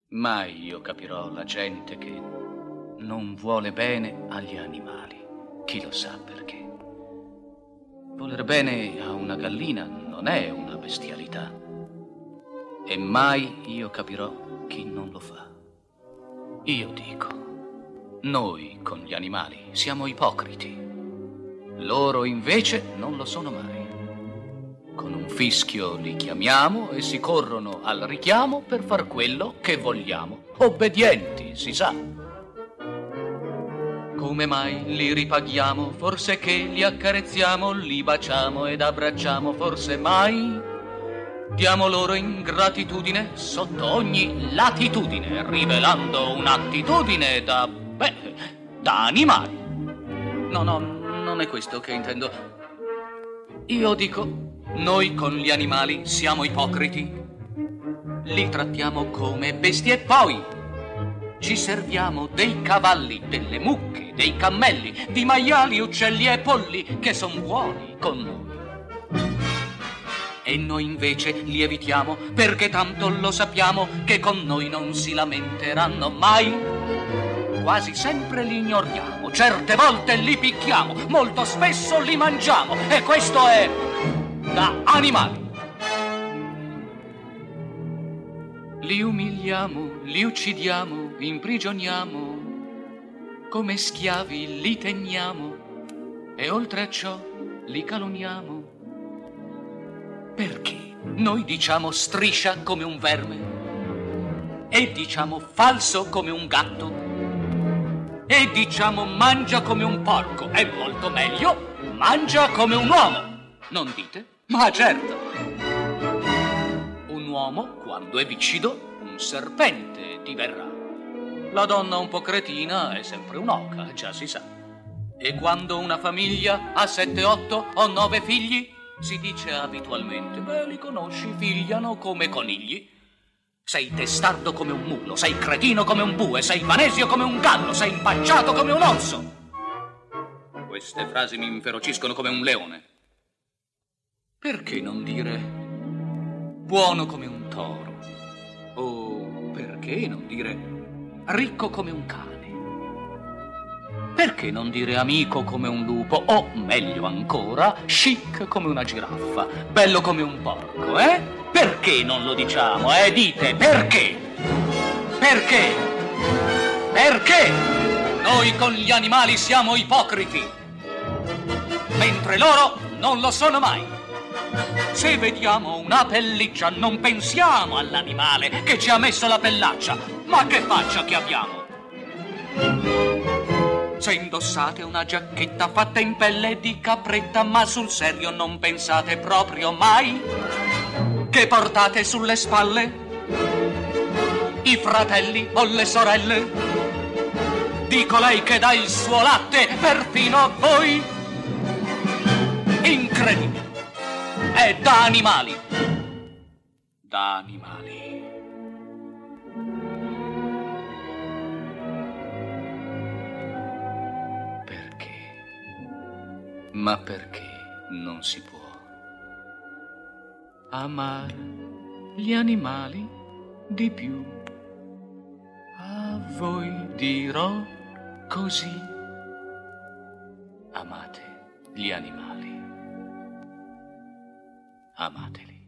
Mai io capirò la gente che non vuole bene agli animali. Chi lo sa perché? Voler bene a una gallina non è una bestialità. E mai io capirò chi non lo fa. Io dico, noi con gli animali siamo ipocriti. Loro invece non lo sono mai. Con un fischio li chiamiamo e si corrono al richiamo per far quello che vogliamo. Obbedienti, si sa. Come mai li ripaghiamo? Forse che li accarezziamo, li baciamo ed abbracciamo, forse mai diamo loro ingratitudine sotto ogni latitudine, rivelando un'attitudine da animali. No, non è questo che intendo. Io dico, noi con gli animali siamo ipocriti. Li trattiamo come bestie e poi ci serviamo dei cavalli, delle mucche, dei cammelli, di maiali, uccelli e polli che son buoni con noi. E noi invece li evitiamo perché tanto lo sappiamo che con noi non si lamenteranno mai. Quasi sempre li ignoriamo, certe volte li picchiamo, molto spesso li mangiamo e questo è da animali. Li umiliamo, li uccidiamo, imprigioniamo, come schiavi li teniamo e oltre a ciò li calunniamo. Perché noi diciamo striscia come un verme e diciamo falso come un gatto e diciamo mangia come un porco, è molto meglio mangia come un uomo, non dite? Ma certo, un uomo quando è viscido un serpente diverrà. La donna un po' cretina è sempre un'oca, già si sa. E quando una famiglia ha 7, 8 o 9 figli si dice abitualmente, beh, li conosci, figliano come conigli. Sei testardo come un mulo, sei cretino come un bue, sei vanesio come un gallo, sei impacciato come un orso. Queste frasi mi inferociscono come un leone. Perché non dire buono come un toro? O perché non dire ricco come un cane? Perché non dire amico come un lupo? O, meglio ancora, chic come una giraffa, bello come un porco, eh? Perché non lo diciamo, Dite, perché? Perché? Perché? Noi con gli animali siamo ipocriti, mentre loro non lo sono mai. Se vediamo una pelliccia non pensiamo all'animale che ci ha messo la pellaccia, ma che faccia che abbiamo? Se indossate una giacchetta fatta in pelle di capretta, ma sul serio non pensate proprio mai che portate sulle spalle i fratelli o le sorelle di colei che dà il suo latte perfino a voi. Incredibile, è da animali. Da animali. Ma perché non si può amare gli animali di più? A voi dirò così: amate gli animali, amateli.